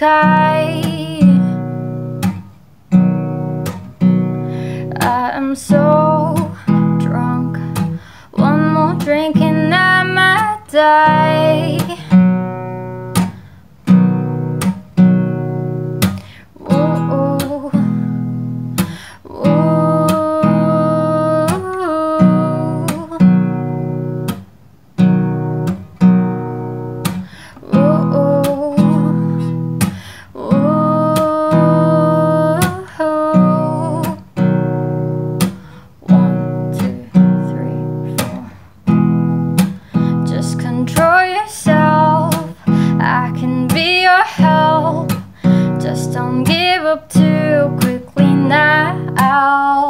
sky. I am so drunk, one more drink and I might die. Whoa, whoa, control yourself, I can be your help. Just don't give up too quickly now.